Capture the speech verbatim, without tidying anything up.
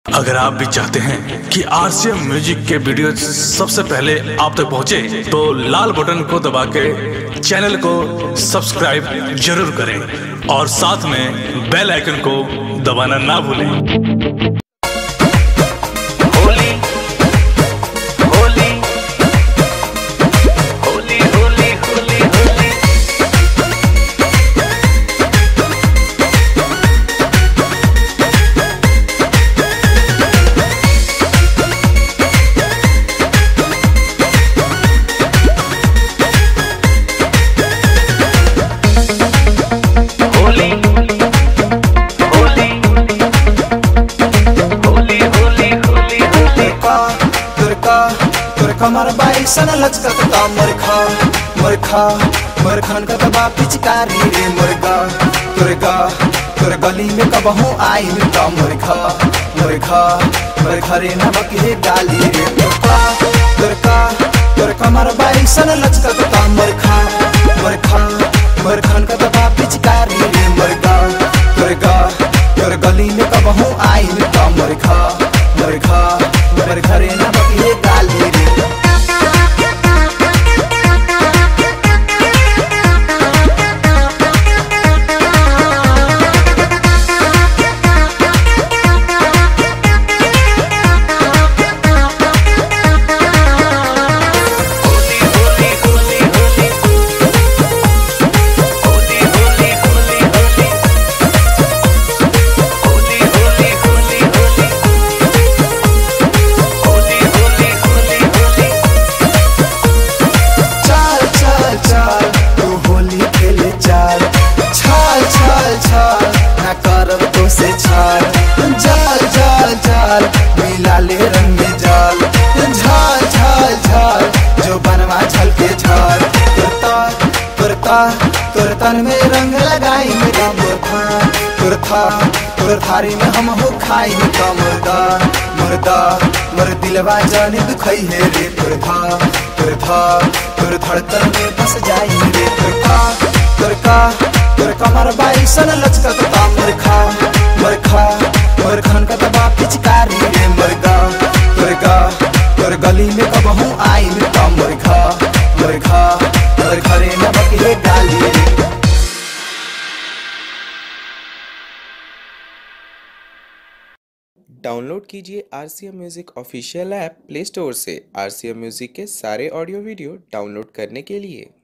अगर आप भी चाहते हैं कि आरसीएम म्यूजिक के वीडियो सबसे पहले आप तक पहुंचे, तो लाल बटन को दबा के चैनल को सब्सक्राइब जरूर करें और साथ में बेल आइकन को दबाना ना भूलें। कमर बाई सन लचकत का मुर्खा मुर्खा मुर्खन का दबा पिचकारी रे मुर्गा तुरगा तुर गली में कबहू आई का मुर्खा मुर्खा मुर्खा रे नमक है गाली रे मुर्खा तुरका तुर कमर बाई सन लचकत का मुर्खा मुर्खा मुर्खन का दबा पिचकारी रे मुर्गा तुरगा तुर गली में कबहू आई का मुर्खा मुर्खा मुर्खा रे नमक है गाली रे। लाले रंग में जाल झाल झाल झाल जो बनवा झल के झाल तुरता तुरता तुरतन में रंग लगाई मेरा मुर्खा तुरथा तुरथारी में हम हो खाई का मुर्दा मुर्दा मुर दिलवा जाने दुखई है रे तुरथा तुरथा तुर धड़कन में बस जाई रे तुरका तुरका तुर कमर बाई सन लचकत का मुर्खा मुर्खा मुर्खन का दबा पिचकारी रे मुर्गा मुर्गा तुर गली में कबहू आई का मुर्खा मुर्खा मुर्खा रे नमक है गाली रे। डाउनलोड कीजिए RCM music official app play store से। आरसीएम म्यूजिक के सारे ऑडियो वीडियो डाउनलोड करने के लिए